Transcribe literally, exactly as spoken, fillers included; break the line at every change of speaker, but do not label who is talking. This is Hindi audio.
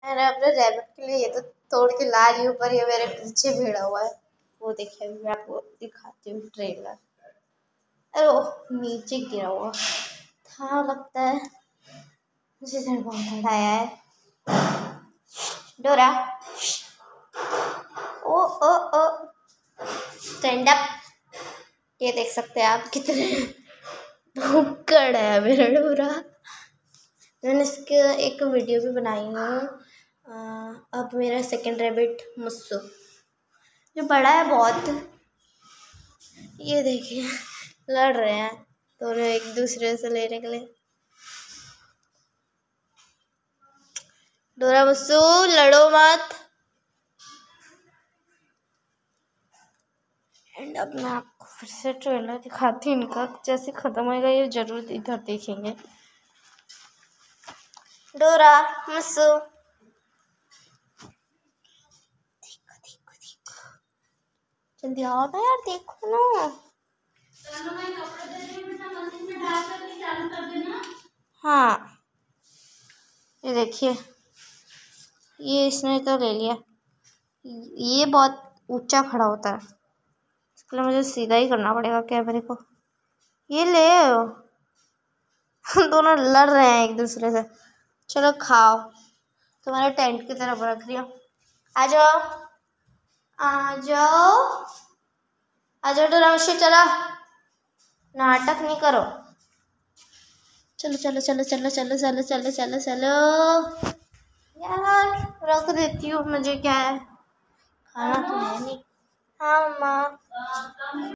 मैंने अपने रैबिट के लिए ये तो तोड़ के ला रही हूँ, पर ये मेरे पीछे भिड़ा हुआ है। वो देखिए, मैं आपको दिखाती हूँ ट्रेलर। अरे ओह, नीचे गिरा हुआ था लगता है, मुझे डर बहुत आया है। डोरा, ओ ओ ओ, स्टैंड अप। ये देख सकते हैं आप कितने भुक्कड़ है मेरा डोरा। मैंने इसके एक वीडियो भी बनाई हूँ। अब मेरा सेकंड रैबिट मुस्सू, जो बड़ा है बहुत, ये देखिए लड़ रहे हैं दोनों एक दूसरे से लेने के लिए। डोरा मुस्सू लड़ो मत। एंड अब मैं आपको फिर से ट्रेलर दिखाती हूँ इनका, जैसे खत्म होएगा ये जरूर इधर देखेंगे। डोरा मुस्सू, देखो देखो देखो, जल्दी आओ ना यार, देखो ना। हाँ, ये देखिए, ये इसने तो ले लिया। ये बहुत ऊंचा खड़ा होता है, इसके लिए मुझे सीधा ही करना पड़ेगा कैमरे को। ये ले दोनों लड़ रहे हैं एक दूसरे से। चलो खाओ, तुम्हारे टेंट की तरफ रख रही हूँ। आ जाओ आ जाओ आ जाओ डोरा मुस्सू, चलो, नाटक नहीं करो। चलो चलो चलो चलो चलो चलो चलो चलो चलो यार, रख देती हूँ, मुझे क्या है, खाना तो है नहीं। हाँ मम्मा।